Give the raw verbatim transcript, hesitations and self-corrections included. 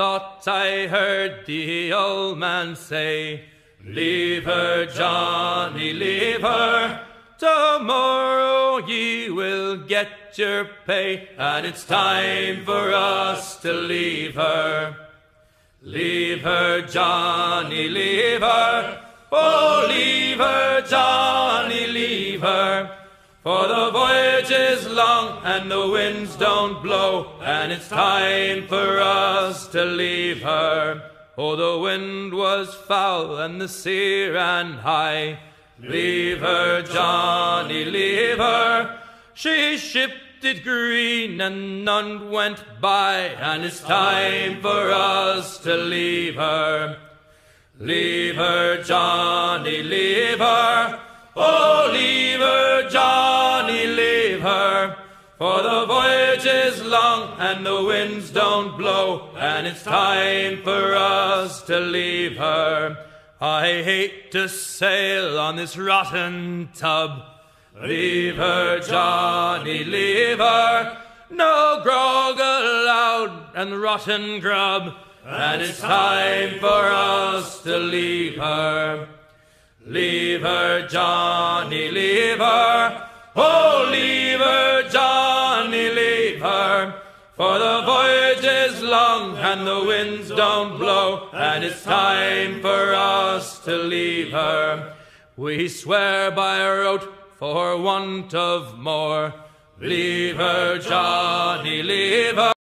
thought I heard the old man say, "Leave her, Johnny, leave her. Tomorrow ye will get your pay, and it's time for us to leave her. Leave her, Johnny, leave her. Oh, leave her, Johnny, leave her. For the voyage is long and the winds don't blow, and it's time for us to leave her." Oh, the wind was foul and the sea ran high. Leave her, Johnny, leave her. She shipped it green and none went by, and it's time for us to leave her. Leave her, Johnny, leave her. Oh, leave her, Johnny, leave her. For the voyage is long and the winds don't blow, and it's time for us to leave her. I hate to sail on this rotten tub. Leave her, Johnny, leave her. No grog allowed and rotten grub, and it's time for us to leave her. Leave her, Johnny, leave her. Oh, leave her, Johnny, leave her. For the voyage is long and the winds don't blow, and it's time for us to leave her. We swear by our oath for want of more. Leave her, Johnny, leave her.